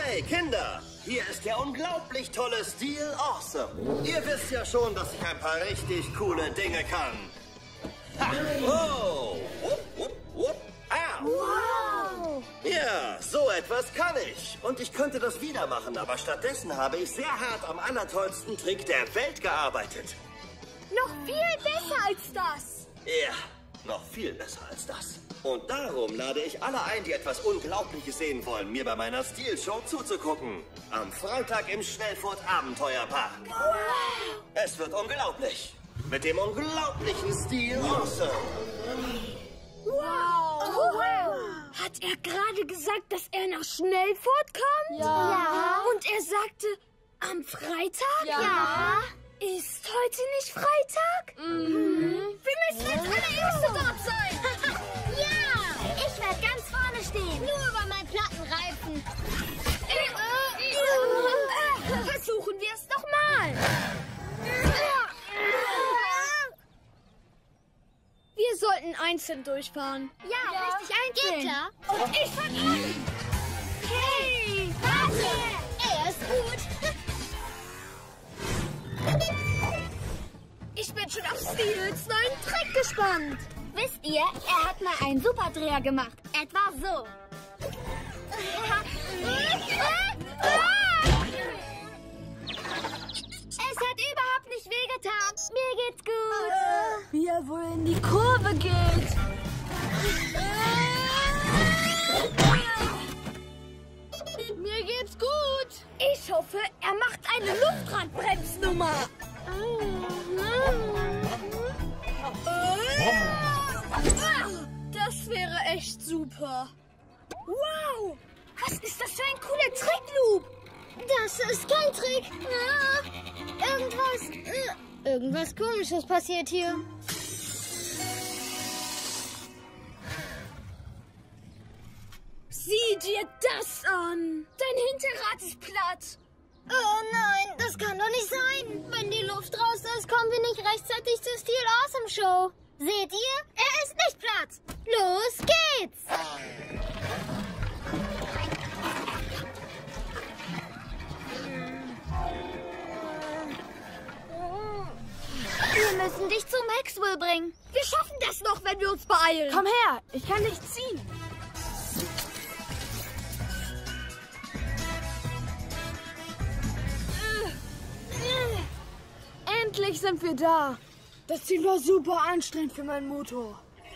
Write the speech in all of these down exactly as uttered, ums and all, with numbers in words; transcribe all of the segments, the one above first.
Hey Kinder, hier ist der unglaublich tolle Steel Awesome. Ihr wisst ja schon, dass ich ein paar richtig coole Dinge kann. Ha! Oh! Wupp, wupp, wupp. Ah! Wow! Ja, so etwas kann ich. Und ich könnte das wieder machen, aber stattdessen habe ich sehr hart am allertollsten Trick der Welt gearbeitet. Noch viel besser als das. Ja, noch viel besser als das. Und darum lade ich alle ein, die etwas Unglaubliches sehen wollen, mir bei meiner Steel-Show zuzugucken. Am Freitag im Schnellfurt Abenteuerpark. Wow! Es wird unglaublich. Mit dem unglaublichen Steel Awesome. Wow! Oh, wow! Hat er gerade gesagt, dass er nach Schnellfurt kommt? Ja. Ja. Und er sagte, am Freitag? Ja. Ja. Ist heute nicht Freitag? Mhm. Wir müssen als allererste dort sein. Ja, ich werde ganz vorne stehen. Nur über meinen Plattenreifen. Versuchen wir es doch mal. Wir sollten einzeln durchfahren. Ja, ja. Richtig einzeln. Geht klar. Und ich fang an. Hey, warte. Er ist gut. Ich bin schon auf Steels neuen Trick gespannt. Wisst ihr, er hat mal einen Superdreher gemacht. Etwa so. Es hat überhaupt nicht wehgetan. Mir geht's gut. Wie er wohl in die Kurve geht. Mir geht's gut. Ich hoffe, er macht eine Luftradbremsnummer. Das wäre echt super. Wow! Was ist das für ein cooler Trick, Loop? Das ist kein Trick. Ah, irgendwas... Äh, irgendwas Komisches passiert hier. Sieh dir das an. Dein Hinterrad ist platt. Oh nein, das kann doch nicht sein. Wenn die Luft raus ist, kommen wir nicht rechtzeitig zur Steel Awesome Show. Seht ihr? Er ist nicht platt. Los geht's. Wir müssen dich zu Maxwell bringen. Wir schaffen das noch, wenn wir uns beeilen. Komm her, ich kann dich ziehen. Endlich sind wir da. Das Ziel war super anstrengend für meinen Motor.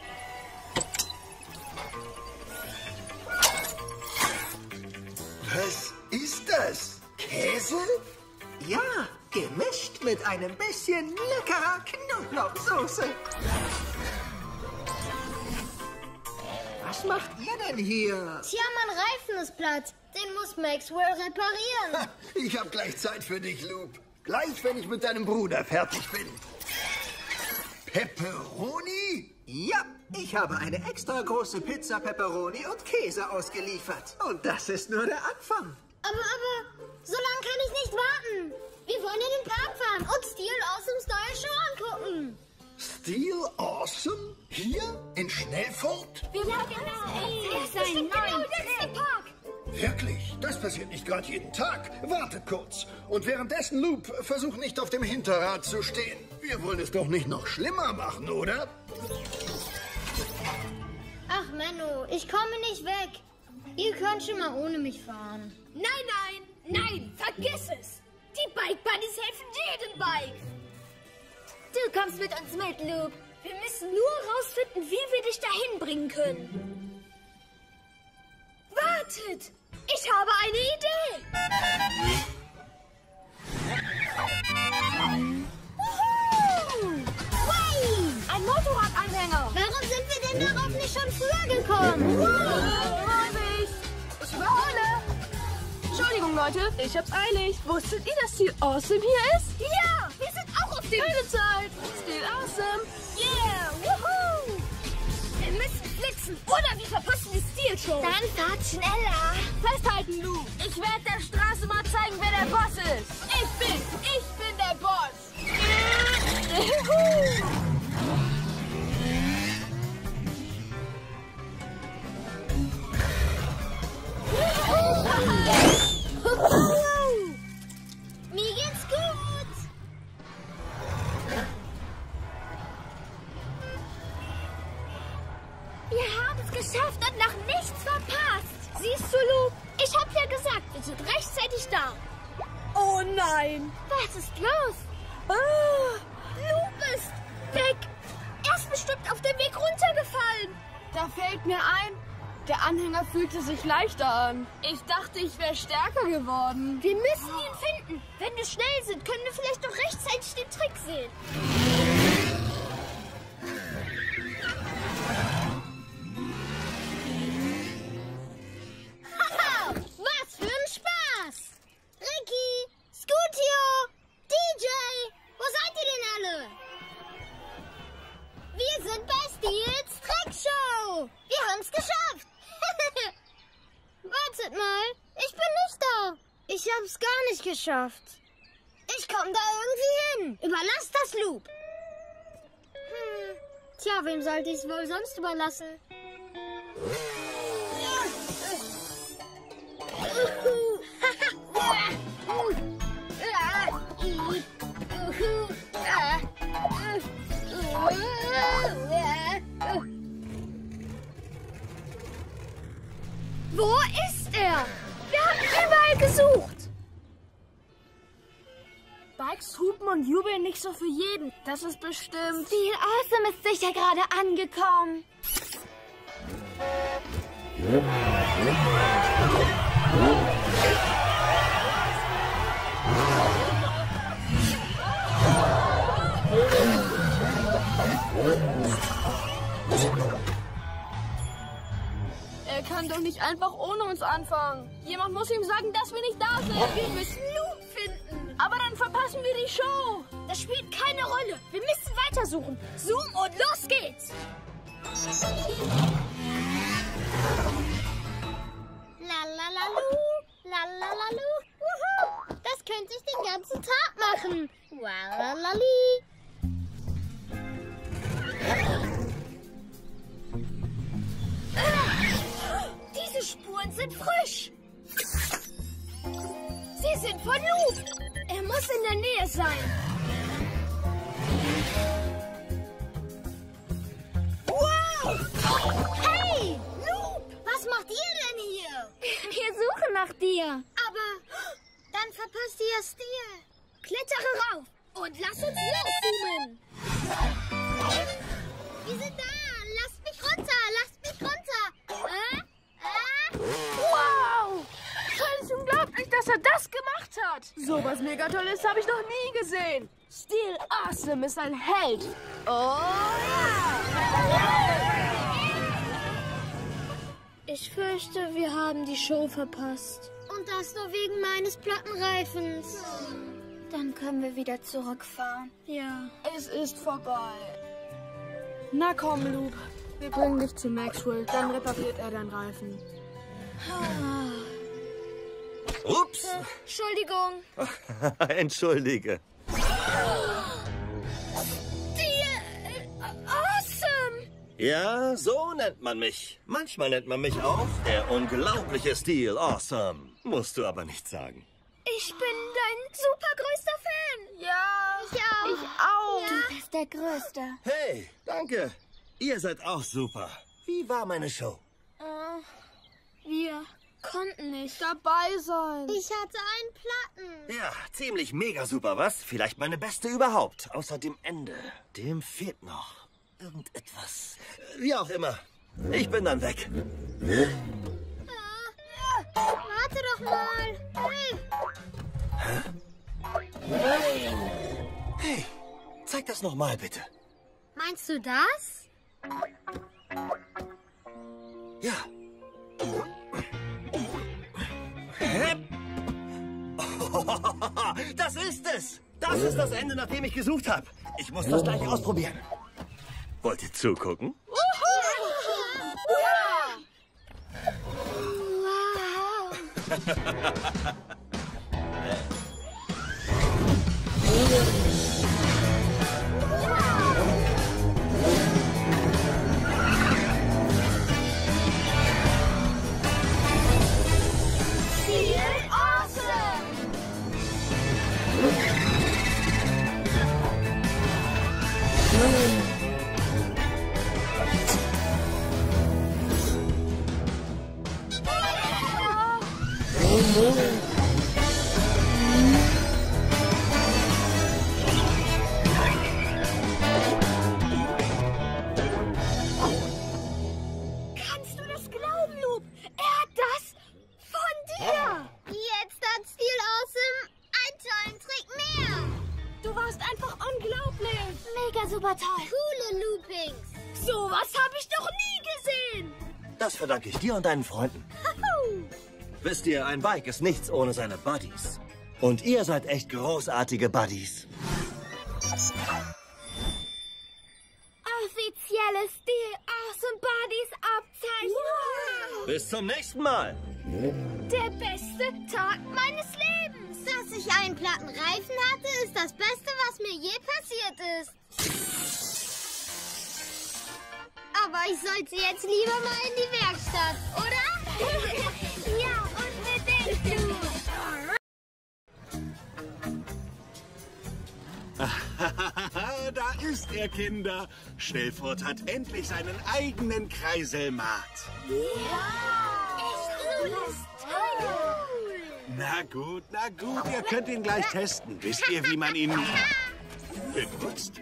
Was ist das? Käse? Ja, gemischt mit einem bisschen leckerer Knoblauchsoße. Was macht ihr denn hier? Tja, mein Reifen ist platt. Den muss Maxwell reparieren. Ha, ich habe gleich Zeit für dich, Loop. Gleich, wenn ich mit deinem Bruder fertig bin. Pepperoni? Ja, ich habe eine extra große Pizza, Pepperoni und Käse ausgeliefert. Und das ist nur der Anfang. Aber, aber, so lange kann ich nicht warten. Wir wollen in den Park fahren und Steel Awesomes neue Show angucken. Steel Awesome? Hier? In Schnellfurt? Wir ja, genau. Das ist ein Genau, das ist der Park. Wirklich? Das passiert nicht gerade jeden Tag. Wartet kurz. Und währenddessen, Loop, versuch nicht auf dem Hinterrad zu stehen. Wir wollen es doch nicht noch schlimmer machen, oder? Ach, Menno, ich komme nicht weg. Ihr könnt schon mal ohne mich fahren. Nein, nein, nein, vergiss es. Die Bike Buddies helfen jedem Bike. Du kommst mit uns mit, Loop. Wir müssen nur rausfinden, wie wir dich dahin bringen können. Wartet! Ich habe eine Idee! Hey! Ein Motorradanhänger. Warum sind wir denn darauf nicht schon früher gekommen? Vorsicht! Ich überhole. Entschuldigung, Leute, ich hab's eilig. Wusstet ihr, dass Steel Awesome hier ist? Ja, wir sind auch auf dem... Keine Zeit. Steel Awesome. Yeah, wuhu! Wir müssen flitzen oder wir verpassen die Steel-Show. Dann fahrt schneller. Festhalten, Lou. Ich werde der Straße mal zeigen, wer der Boss ist. Ich bin, ich bin der Boss. Wir haben es geschafft und noch nichts verpasst. Siehst du, Loop? Ich hab ja gesagt, wir sind rechtzeitig da. Oh nein. Was ist los? Ah, Loop ist weg. Er ist bestimmt auf dem Weg runtergefallen. Da fällt mir ein, der Anhänger fühlte sich leichter an. Ich dachte, ich wäre stärker geworden. Wir müssen ihn finden. Wenn wir schnell sind, können wir vielleicht noch rechtzeitig den Trick sehen. Haha, was für ein Spaß! Ricky, Scutio, D J, wo seid ihr denn alle? Wir sind bei Steels Trickshow. Wir haben's geschafft. Wartet mal, ich bin nicht da. Ich hab's gar nicht geschafft. Ich komm da irgendwie hin. Überlass das Loop. Hm. Tja, wem sollte ich's wohl sonst überlassen? Wo ist er? Wir haben überall gesucht. Bikes hupen und jubeln nicht so für jeden. Das ist bestimmt... Steel Awesome ist sicher gerade angekommen. Er kann doch nicht einfach ohne uns anfangen. Jemand muss ihm sagen, dass wir nicht da sind. Wir müssen Loop finden. Aber dann verpassen wir die Show. Das spielt keine Rolle. Wir müssen weitersuchen. Zoom und los geht's. Lalalalu, lalalalu. Wuhu. Das könnte ich den ganzen Tag machen. Walalali. Diese Spuren sind frisch. Sie sind von Loop. Er muss in der Nähe sein. Wow! Hey, Loop! Was macht ihr denn hier? Wir suchen nach dir. Aber dann verpasst ihr ja Stil. Klettere rauf und lass uns loszoomen. Wir sind da. Lasst mich runter. Lasst mich runter. Äh? Äh? Wow! Das ist unglaublich, dass er das gemacht hat. So was mega Tolles habe ich noch nie gesehen. Steel Awesome ist ein Held. Oh ja! Ich fürchte, wir haben die Show verpasst. Und das nur wegen meines Plattenreifens. Dann können wir wieder zurückfahren. Ja, es ist vorbei. Na komm, Loop. Wir bringen dich zu Maxwell. Dann repariert er deinen Reifen. Ups. Entschuldigung. Entschuldige. Steel Awesome. Ja, so nennt man mich. Manchmal nennt man mich auch der unglaubliche Steel Awesome. Musst du aber nicht sagen. Ich bin dein supergrößter Fan. Ja, Ich auch. ich auch. Ja. Du bist der Größte. Hey, danke. Ihr seid auch super. Wie war meine Show? Äh, wir konnten nicht. Dabei sein. Ich hatte einen Platten. Ja, ziemlich mega super, was? Vielleicht meine beste überhaupt. Außer dem Ende. Dem fehlt noch irgendetwas. Wie auch immer. Ich bin dann weg. Warte doch mal. Hey. Hey, zeig das nochmal, bitte. Meinst du das? Ja. Hä? Das ist es. Das ist das Ende, nach dem ich gesucht habe. Ich muss das gleich ausprobieren. Wollt ihr zugucken? Steel Awesome! Kannst du das glauben, Loop? Er hat das von dir. Jetzt hat Steel Awesome einen tollen Trick mehr. Du warst einfach unglaublich. Mega super toll. Coole Loopings. Sowas habe ich noch nie gesehen. Das verdanke ich dir und deinen Freunden. Wisst ihr, ein Bike ist nichts ohne seine Buddies. Und ihr seid echt großartige Buddies. Offizielle Steel Awesome Buddies Abzeichen. Wow. Bis zum nächsten Mal. Der beste Tag meines Lebens. Dass ich einen platten Reifen hatte, ist das Beste, was mir je passiert ist. Aber ich sollte jetzt lieber mal in die Werkstatt, oder? Ja, unbedingt, du. Da ist er, Kinder. Schnellfurt hat endlich seinen eigenen Kreiselmarkt. Na gut, na gut, ihr könnt ihn gleich testen. Wisst ihr, wie man ihn benutzt?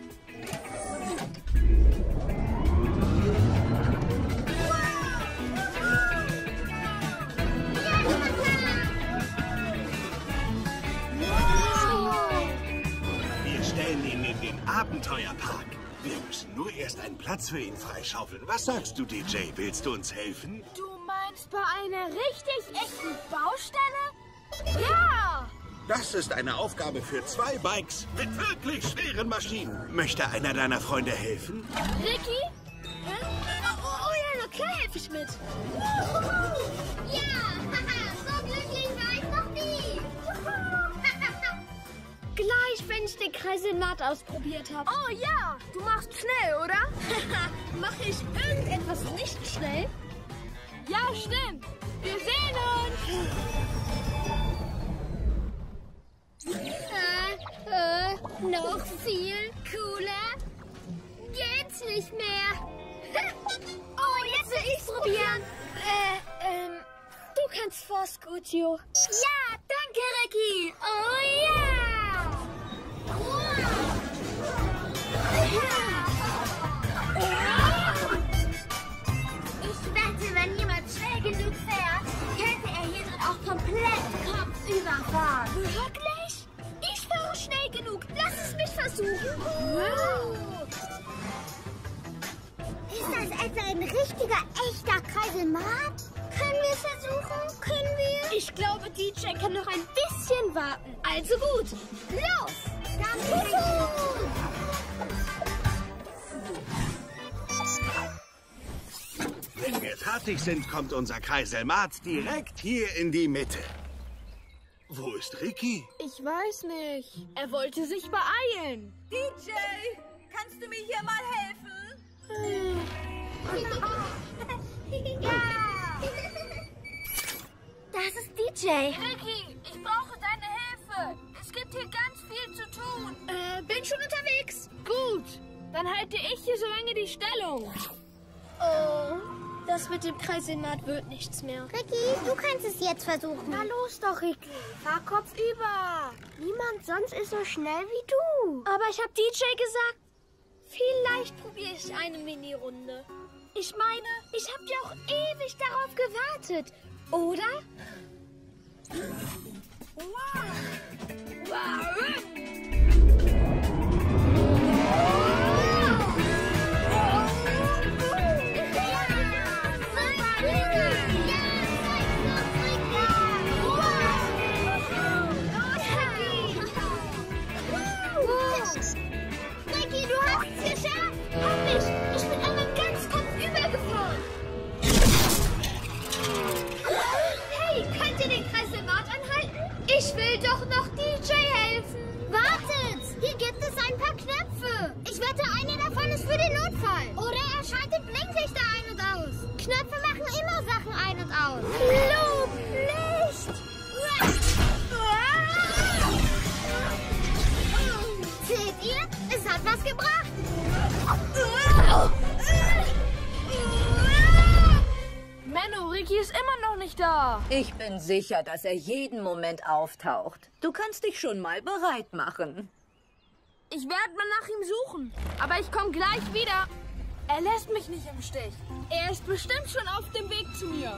Wir stellen ihn in den Abenteuerpark. Wir müssen nur erst einen Platz für ihn freischaufeln. Was sagst du, D J? Willst du uns helfen? Du meinst bei einer richtig echten Baustelle? Ja! Das ist eine Aufgabe für zwei Bikes mit wirklich schweren Maschinen. Möchte einer deiner Freunde helfen? Ricky? Hä? Oh, oh ja, na klar helfe ich mit. Ja, so glücklich war ich noch nie. Gleich, wenn ich den Kreiselmarkt ausprobiert habe. Oh ja, du machst schnell, oder? Mache ich irgendetwas nicht schnell? Ja, stimmt. Wir sehen uns. Äh, äh, noch viel cooler geht's nicht mehr. Oh, jetzt will ich's probieren. Äh, ähm, du kannst vor, Scutio. Ja, danke, Ricky. Oh ja. Ich wette, wenn jemand schnell genug fährt, könnte er hier drin auch komplett kopfüber fahren. Wirklich? Ich fahre schnell genug. Lass es mich versuchen. Wow. Ist das etwa ein richtiger, echter Kreiselmarkt? Können wir es versuchen? Können wir? Ich glaube, D J kann noch ein bisschen warten. Also gut. Los! Dann Wenn wir fertig sind, kommt unser Kreiselmarkt direkt hier in die Mitte. Wo ist Ricky? Ich weiß nicht. Er wollte sich beeilen. D J, kannst du mir hier mal helfen? ja. Das ist D J. Ricky, ich brauche deine Hilfe. Es gibt hier ganz viel zu tun. Äh, bin schon unterwegs. Gut. Dann halte ich hier so lange die Stellung. Oh, das mit dem Kreiselmarkt wird nichts mehr. Ricky, du kannst es jetzt versuchen. Na los doch, Ricky. Fahr kopfüber. Niemand sonst ist so schnell wie du. Aber ich habe D J gesagt, vielleicht probiere ich eine Mini-Runde. Ich meine, ich habe ja auch ewig darauf gewartet. Oder? Wow. Wow. Ricky, du hast es geschafft! Hab ich! Ich bin einmal ganz kopfüber gefahren. Hey, könnt ihr den Kreiselmarkt anhalten? Ich will doch noch D J helfen. Wartet! Hier gibt es ein paar Knöpfe. Ich wette, einer davon ist für den Notfall. Oder er schaltet Blinklichter ein und aus. Knöpfe machen immer Sachen ein und aus. Loop, Licht! Seht ihr? Es hat was gebracht. Menno, Ricky Ricky ist immer noch nicht da. Ich bin sicher, dass er jeden Moment auftaucht. Du kannst dich schon mal bereit machen. Ich werde mal nach ihm suchen. Aber ich komme gleich wieder. Er lässt mich nicht im Stich. Er ist bestimmt schon auf dem Weg zu mir.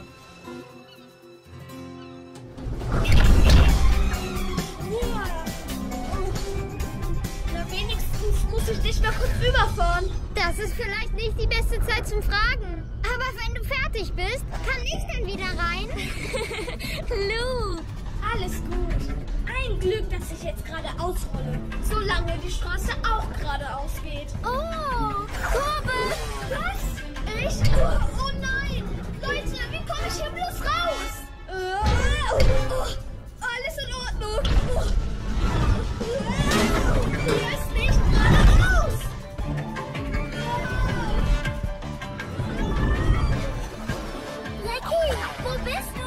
Na, wenigstens muss ich dich noch kurz überfahren. Das ist vielleicht nicht die beste Zeit zum Fragen. Aber wenn du fertig bist, kann ich dann wieder rein? Lou, alles gut. Ein Glück, dass ich jetzt gerade ausrolle. Solange die Straße auch geradeaus geht. Oh, Kurve! Was? Echt? Oh, oh nein! Leute, wie komme ich hier bloß raus? Oh, oh, alles in Ordnung. Oh. Hier ist nicht geradeaus. Ricky, wo bist du?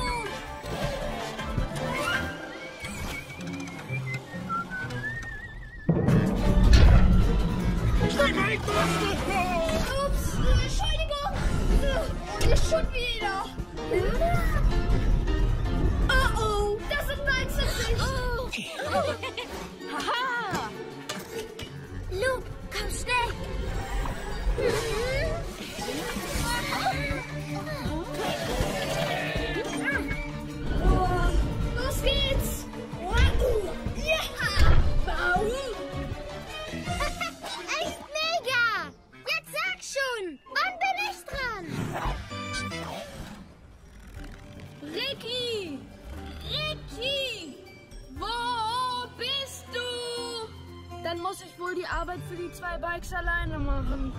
Ups, Entschuldigung. Und ich schon wieder. Oh oh, das sind Walzen. Oh. Haha. Luke, komm schnell. Los geht's. Ja. Bau. Echt mega! Jetzt sag schon! Wann bin ich dran? Ricky! Ricky! Wo bist du? Dann muss ich wohl die Arbeit für die zwei Bikes alleine machen.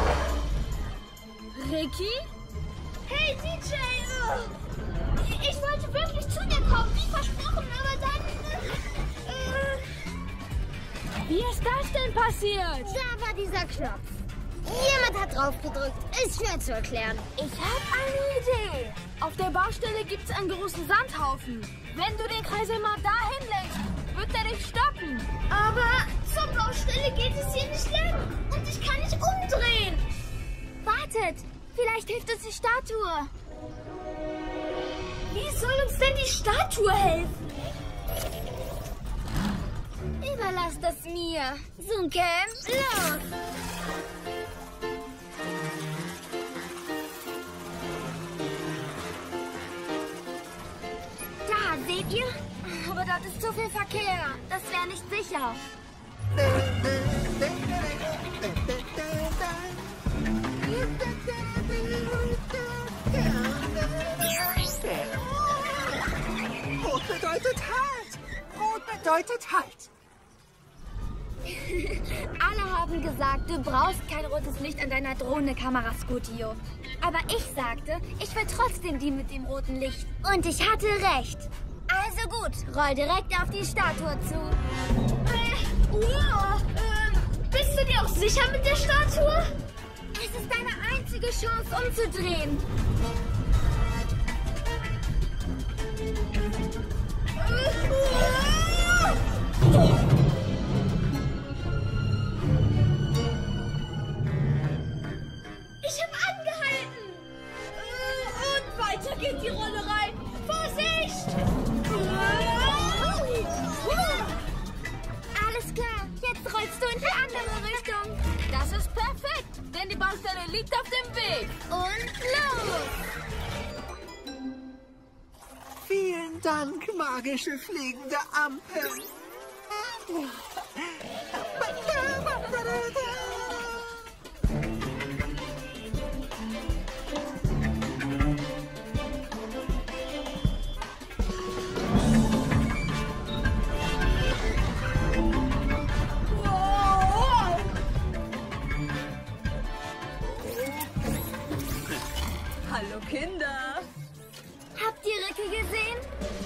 Ricky? Hey, D J! Ich wollte wirklich zu dir kommen, wie versprochen, aber dann... Äh, Wie ist das denn passiert? Da war dieser Knopf. Jemand hat drauf gedrückt. Ist schwer zu erklären. Ich habe eine Idee. Auf der Baustelle gibt es einen großen Sandhaufen. Wenn du den Kreisel mal dahin lenkst, wird er dich stoppen. Aber zur Baustelle geht es hier nicht lang. Und ich kann nicht umdrehen. Wartet, vielleicht hilft uns die Statue. Wie soll uns denn die Statue helfen? Überlass das mir. Sunken, los! Da, seht ihr? Aber dort ist zu viel Verkehr. Das wäre nicht sicher. Rot bedeutet Halt! Rot bedeutet Halt! Alle haben gesagt, du brauchst kein rotes Licht an deiner Drohnenkamera, Scutio. Aber ich sagte, ich will trotzdem die mit dem roten Licht. Und ich hatte recht. Also gut, roll direkt auf die Statue zu. Äh, wow, äh, bist du dir auch sicher mit der Statue? Es ist deine einzige Chance, umzudrehen. Ich habe angehalten. Und weiter geht die Rollerei. Vorsicht! Alles klar, jetzt rollst du in die andere Richtung. Das ist perfekt, denn die Baustelle liegt auf dem Weg. Und los! Vielen Dank, magische fliegende Ampel. Hallo Kinder. Habt ihr Ricky gesehen?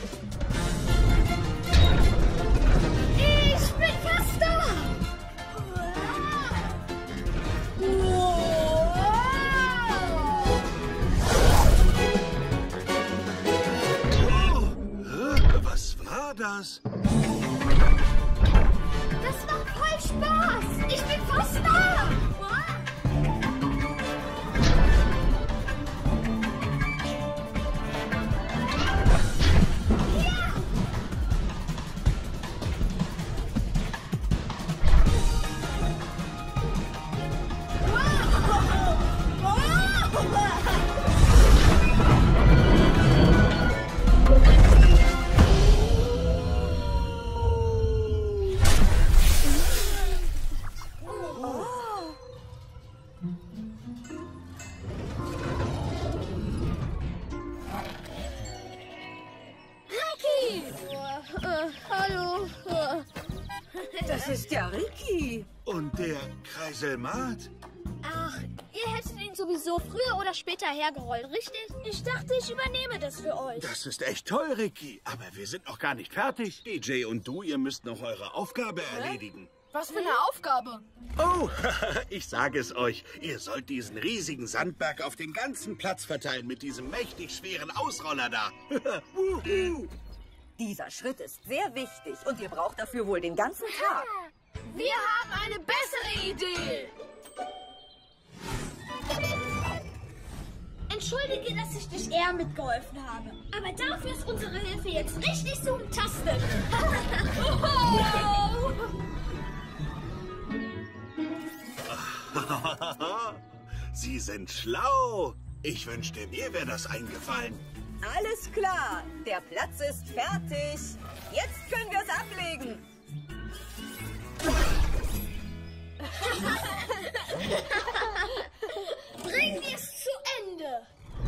Ich bin fast da. Was war das? Das macht voll Spaß. Ich bin fast da. ist ja Ricky. Und der Kreiselmat? Ach, ihr hättet ihn sowieso früher oder später hergerollt, richtig? Ich dachte, ich übernehme das für euch. Das ist echt toll, Ricky. Aber wir sind noch gar nicht fertig. D J und du, ihr müsst noch eure Aufgabe erledigen. Was für eine Aufgabe? Oh, ich sage es euch. Ihr sollt diesen riesigen Sandberg auf den ganzen Platz verteilen mit diesem mächtig schweren Ausroller da. Dieser Schritt ist sehr wichtig und ihr braucht dafür wohl den ganzen Tag. Wir haben eine bessere Idee. Entschuldige, dass ich dich eher mitgeholfen habe. Aber dafür ist unsere Hilfe jetzt richtig so umtastet. Sie sind schlau. Ich wünschte, mir wäre das eingefallen. Alles klar, der Platz ist fertig. Jetzt können wir es ablegen. Bringen wir es zu Ende.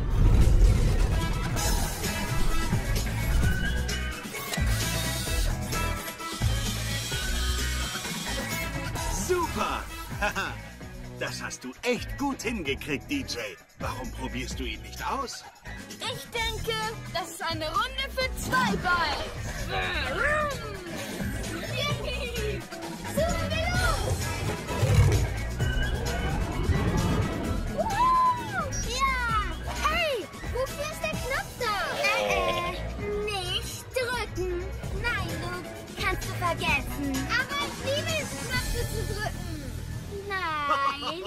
Super. Das hast du echt gut hingekriegt, D J. Warum probierst du ihn nicht aus? Ich denke, das ist eine Runde für zwei Ball. Yippie! Suchen wir los! Woohoo! Ja! Hey, wofür ist der Knopf da? Äh, äh, nicht drücken. Nein, Luke, kannst du vergessen. Aber ich liebe es, Knöpfe zu drücken. Nein.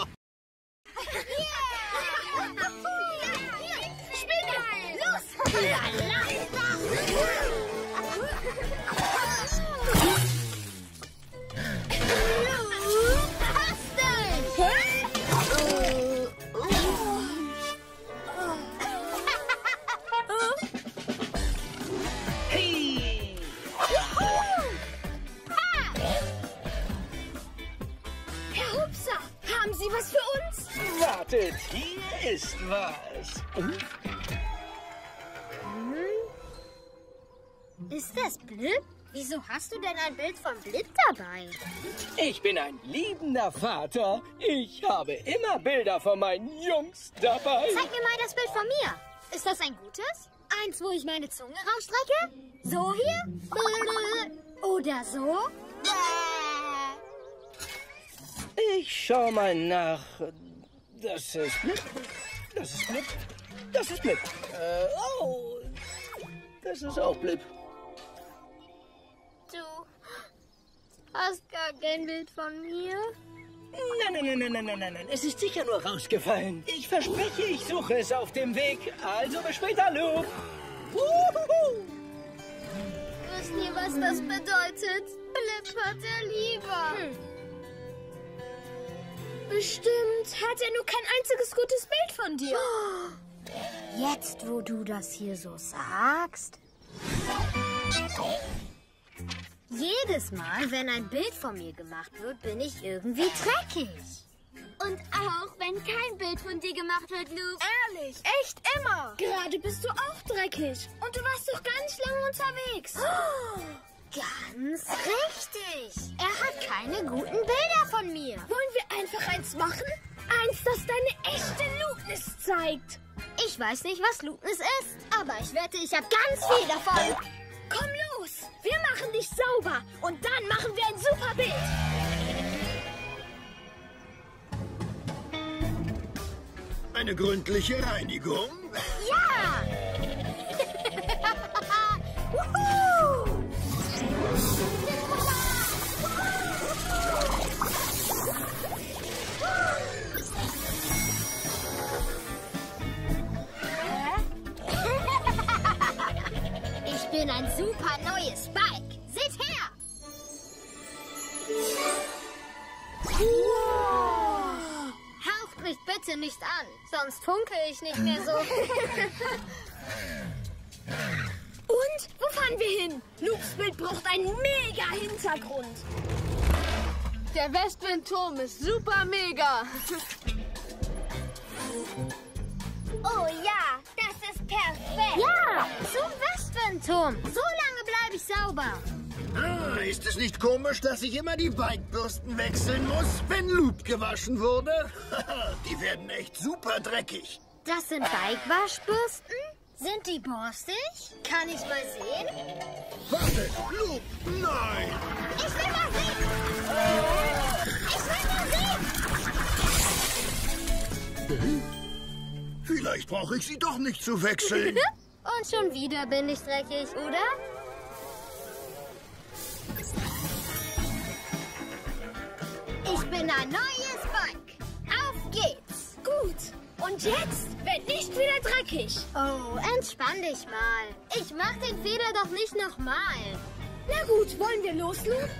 Haben Sie was für uns? Wartet, hier ist was. Hm? Ist das Blip? Wieso hast du denn ein Bild von Blip dabei? Ich bin ein liebender Vater. Ich habe immer Bilder von meinen Jungs dabei. Zeig mir mal das Bild von mir. Ist das ein gutes? Eins, wo ich meine Zunge rausstrecke? So hier? Oder so? Ich schau mal nach. Das ist Blip. Das ist Blip. Das ist Blip. Äh, oh. Das ist auch Blip. Du hast gar kein Bild von mir? Nein, nein, nein, nein, nein, nein, nein, nein. Es ist sicher nur rausgefallen. Ich verspreche, ich suche es auf dem Weg. Also bis später, Luke. Uhuhu. Wisst ihr, was das bedeutet? Blip hat er lieber. Hm. Bestimmt hat er nur kein einziges gutes Bild von dir. Jetzt, wo du das hier so sagst. Jedes Mal, wenn ein Bild von mir gemacht wird, bin ich irgendwie dreckig. Und auch wenn kein Bild von dir gemacht wird, Luke. Ehrlich, echt immer. Gerade bist du auch dreckig. Und du warst doch gar nicht lange unterwegs. Oh, ganz richtig. Er hat keine guten Bilder von mir. Wollen wir einfach eins machen? Eins, das deine echte Lukeness zeigt. Ich weiß nicht, was Lukeness ist, aber ich wette, ich habe ganz viel davon. Komm los, wir machen dich sauber und dann machen wir ein super Bild. Eine gründliche Reinigung? Ja! Wuhu! Ich bin ein super neues Spike. Seht her! Wow. Haucht mich bitte nicht an, sonst funke ich nicht mehr so. Und? Wo fahren wir hin? Lukes Bild braucht einen mega Hintergrund. Der Westwindturm ist super mega. Oh ja, das ist perfekt. Ja, zum Westwindturm. So lange bleibe ich sauber. Ah, ist es nicht komisch, dass ich immer die Bikebürsten wechseln muss, wenn Loop gewaschen wurde? Die werden echt super dreckig. Das sind Bikewaschbürsten? Sind die borstig? Kann ich mal sehen? Warte, Loop, nein! Ich will mal sehen! Ich will mal sehen! Vielleicht brauche ich sie doch nicht zu wechseln. Und schon wieder bin ich dreckig, oder? Ich bin ein neues Bike. Auf geht's. Gut. Und jetzt wird nicht wieder dreckig. Oh, entspann dich mal. Ich mach den Fehler doch nicht nochmal. Na gut, wollen wir los, Loop?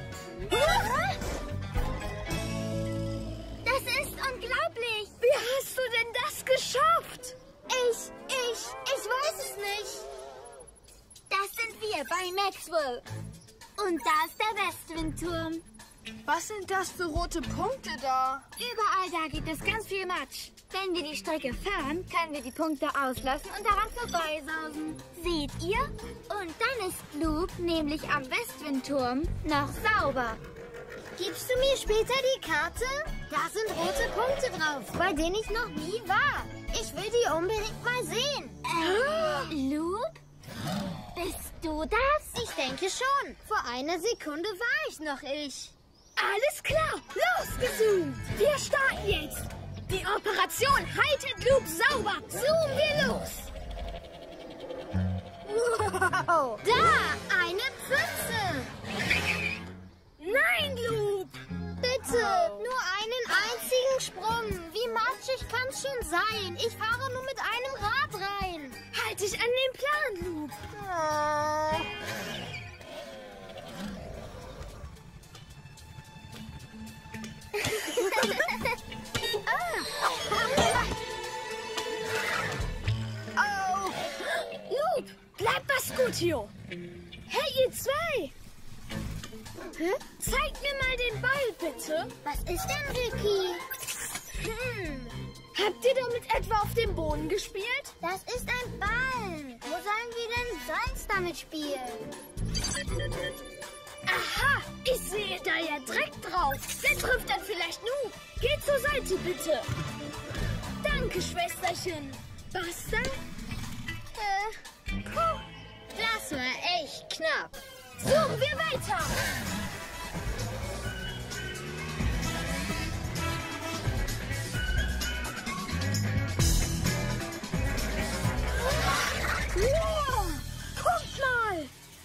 Das ist unglaublich. Wie hast du denn das geschafft? Ich, ich, ich weiß es nicht. Das sind wir bei Maxwell. Und da ist der Westwindturm. Was sind das für rote Punkte da? Überall da gibt es ganz viel Matsch. Wenn wir die Strecke fahren, können wir die Punkte auslassen und daran vorbeisausen. Seht ihr? Und dann ist Loop nämlich am Westwindturm noch sauber. Gibst du mir später die Karte? Da sind rote Punkte drauf, bei denen ich noch nie war. Ich will die unbedingt mal sehen. Äh, Loop? Bist du das? Ich denke schon. Vor einer Sekunde war ich noch ich. Alles klar, losgezoomt. Wir starten jetzt. Die Operation Haltet Loop sauber. Zoomen wir los. Wow, da, eine Pfütze. Nein, Loop. Bitte, nur einen einzigen Sprung. Wie matschig kann's schon sein? Ich fahre nur mit einem Rad rein. Halt dich an den Plan, Loop. Oh. Oh. Loop, bleib bei Scutio. Hey, ihr zwei. Hä? Zeig mir mal den Ball, bitte. Was ist denn, Ricky? Hm. Habt ihr damit etwa auf dem Boden gespielt? Das ist ein Ball. Wo sollen wir denn sonst damit spielen? Aha, ich sehe da ja Dreck drauf. Wer trifft dann vielleicht Nu? Geh zur Seite, bitte. Danke, Schwesterchen. Basta? Äh, puh. Das war echt knapp. Suchen wir weiter. Wow, guckt mal.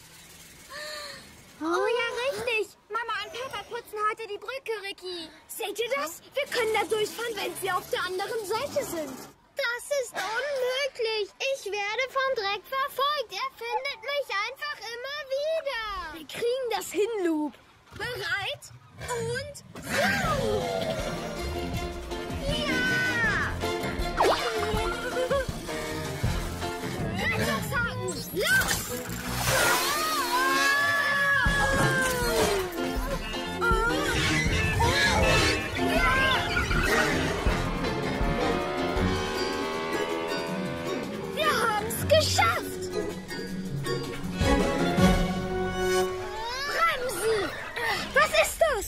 Oh ja, richtig. Mama und Papa putzen heute die Brücke, Ricky. Seht ihr das? Wir können da durchfahren, wenn sie auf der anderen Seite sind. Das ist unmöglich. Ich werde vom Dreck verfolgt. Er findet mich einfach immer wieder. Wir kriegen das hin, Loop. Bereit? Und so! Ja! Rettungshaken, los! Geschafft! Bremsen! Was ist das?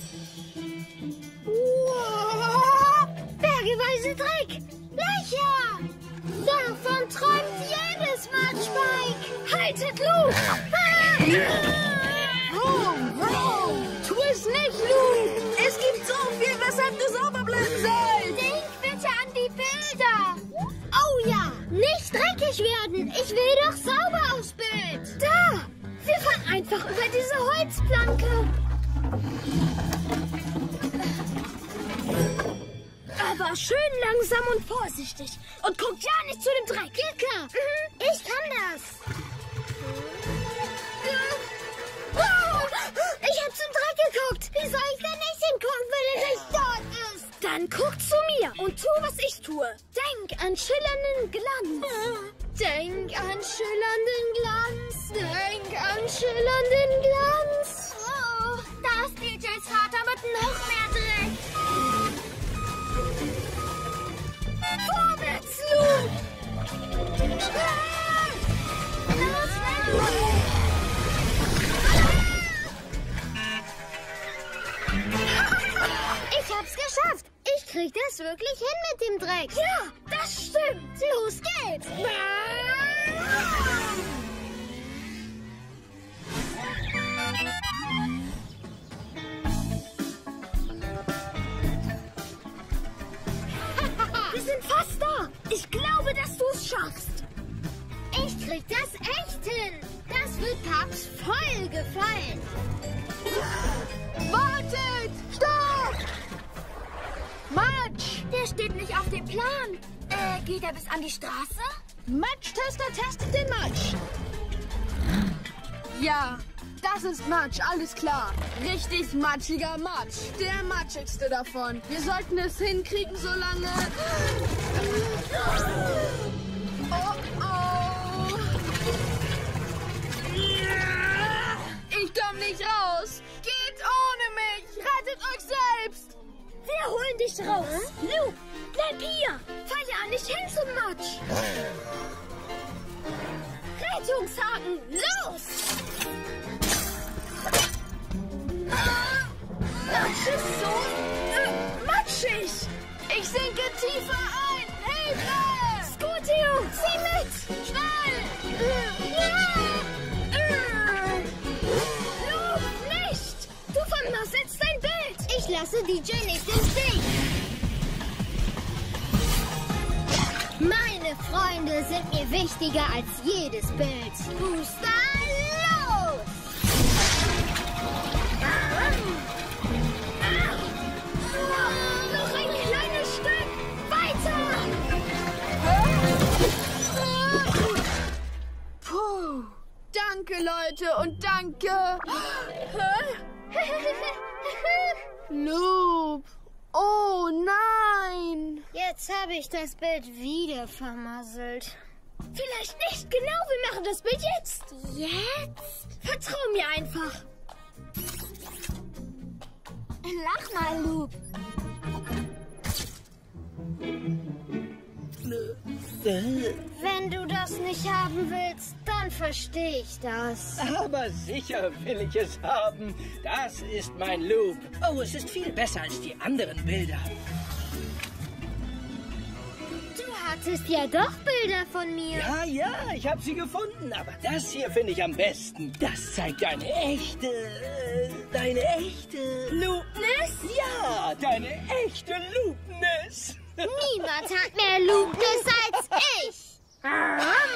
Wow! Bergeweise Dreck! Löcher! Davon träumt jedes Matschbike! Haltet Loop! Wow, wow! Tu es nicht, Loop! Es gibt so viel, weshalb du sauber bleiben sollst! Denk bitte an die Bilder! Oh ja! Nicht dreckig werden! Ich will doch sauber aufs Bild! Da! Wir fahren einfach über diese Holzplanke. Aber schön langsam und vorsichtig. Und guckt ja nicht zu dem Dreck. Kika! Mhm, ich kann das! Wow! Ich hab zum Dreck geguckt! Wie soll ich denn nicht hingucken, wenn er nicht dort ist? Dann guck zu mir und tu, was ich tue. Denk an schillernden Glanz. Denk an schillernden Glanz. Denk an schillernden Glanz. Oh, da ist D Js Vater mit noch mehr Dreck. Vorwärts, Loop! Ah! Los, los! es wirklich hin mit dem Dreck. Ja, das stimmt. Los geht's. Wir sind fast da. Ich glaube, dass du es schaffst. Ich krieg das echt hin. Das wird Paps voll gefallen. Wartet! Stopp! Matsch! Der steht nicht auf dem Plan. Äh, geht er bis an die Straße? Matsch-Tester testet den Matsch. Ja, das ist Matsch, alles klar. Richtig matschiger Matsch. Der matschigste davon. Wir sollten es hinkriegen, solange... Oh, oh. Ich komm nicht raus. Geht ohne mich. Rettet euch selbst. Wir holen dich raus. Luke, bleib hier. Fall ja nicht hin zum Matsch. Rettungshaken, los! Das ist so äh, matschig. Ich sinke tiefer ein. Hilfe! Scooter, zieh mit. Schnell! Luke, nicht! Du vermasselst dein Bild. Ich lasse D J nicht im Stich. Meine Freunde sind mir wichtiger als jedes Bild. Booster, los! Noch ein kleines Stück. Weiter! Puh. Danke, Leute, und danke. Loop. Oh nein. Jetzt habe ich das Bild wieder vermasselt. Vielleicht nicht genau. Wir machen das Bild jetzt. Jetzt? Vertrau mir einfach. Lach mal, Loop. Wenn du das nicht haben willst, dann verstehe ich das. Aber sicher will ich es haben. Das ist mein Loop. Oh, es ist viel besser als die anderen Bilder. Du hattest ja doch Bilder von mir. Ja, ja, ich habe sie gefunden. Aber das hier finde ich am besten. Das zeigt deine echte... Äh, deine echte... Loopness? Ja, deine echte Loopness. Niemand hat mehr Loopness als ich.